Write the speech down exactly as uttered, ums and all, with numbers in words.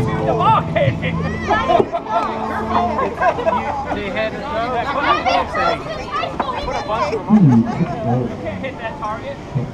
The ball can't hit. They had to throw. Put a bunch of them. You can't hit that target.